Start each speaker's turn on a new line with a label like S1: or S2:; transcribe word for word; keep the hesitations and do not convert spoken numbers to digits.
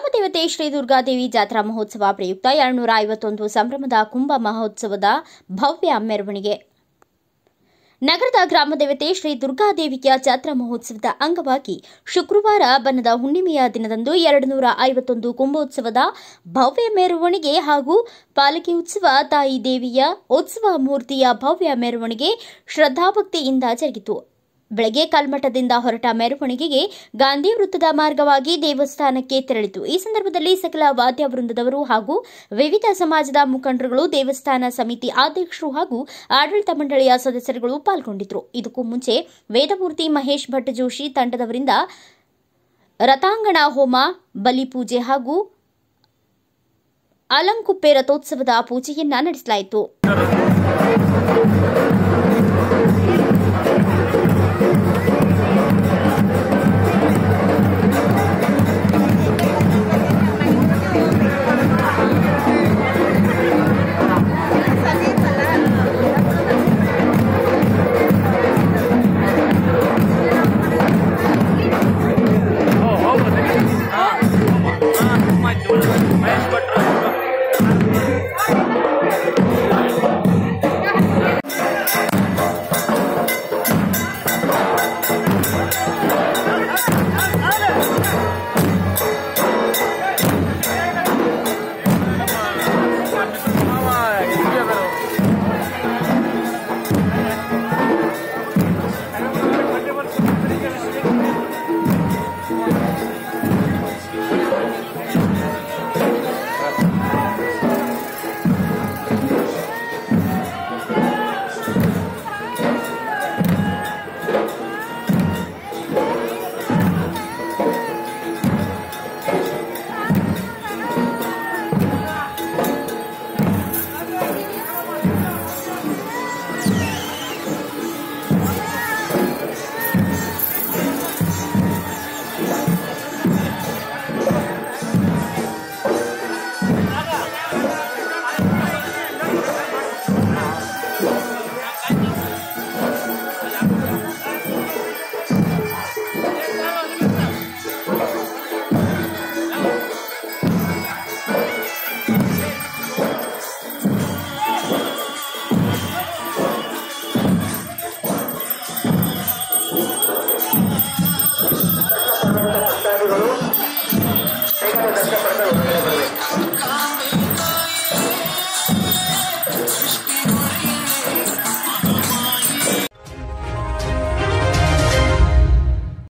S1: ಗ್ರಾಮದೇವತೆ ಶ್ರೀ ದುರ್ಗಾದೇವಿ ಜಾತ್ರಾ ಮಹೋತ್ಸವ ಪ್ರಯುಕ್ತ ಎರಡ್ನೂರ ಐವತ್ತೊಂದು ಸಂಭ್ರಮದ ಕುಂಭ ಮಹೋತ್ಸವದ ಭವ್ಯ ಮೆರವಣಿಗೆ. ನಗರದ ಗ್ರಾಮದೇವತೆ ಶ್ರೀ ದುರ್ಗಾದೇವಿಯ ಜಾತ್ರಾ ಮಹೋತ್ಸವದ ಅಂಗವಾಗಿ ಶುಕ್ರವಾರ ಬನ್ನದ ಹುಣ್ಣಿಮೆಯ ದಿನದಂದು ಎರಡುನೂರ ಐವತ್ತೊಂದು ಕುಂಭೋತ್ಸವದ ಭವ್ಯ ಮೆರವಣಿಗೆ ಹಾಗೂ ಪಾಲಕಿ ಉತ್ಸವ ತಾಯಿ ದೇವಿಯ ಉತ್ಸವ ಮೂರ್ತಿಯ ಭವ್ಯ ಮೆರವಣಿಗೆ ಶ್ರದ್ಧಾಭಕ್ತಿಯಿಂದ ಜರುಗಿತು. ಬೆಳಗ್ಗೆ ಕಲ್ಮಠದಿಂದ ಹೊರಟ ಮೆರವಣಿಗೆಗೆ ಗಾಂಧಿ ವೃತ್ತದ ಮಾರ್ಗವಾಗಿ ದೇವಸ್ಥಾನಕ್ಕೆ ತೆರಳಿತು. ಈ ಸಂದರ್ಭದಲ್ಲಿ ಸಕಲ ವಾದ್ಯ ವೃಂದದವರು ಹಾಗೂ ವಿವಿಧ ಸಮಾಜದ ಮುಖಂಡರುಗಳು, ದೇವಸ್ಥಾನ ಸಮಿತಿ ಅಧ್ಯಕ್ಷರು ಹಾಗೂ ಆಡಳಿತ ಮಂಡಳಿಯ ಸದಸ್ಯರುಗಳು ಪಾಲ್ಗೊಂಡಿದ್ದರು. ಇದಕ್ಕೂ ಮುಂಚೆ ವೇದಮೂರ್ತಿ ಮಹೇಶ್ ಭಟ್ ಜೋಶಿ ತಂಡದವರಿಂದ ರಥಾಂಗಣ ಹೋಮ, ಬಲಿಪೂಜೆ ಹಾಗೂ ಅಲಂಕುಪ್ಪೆ ರಥೋತ್ಸವದ ಪೂಜೆಯನ್ನ ನಡೆಸಲಾಯಿತು.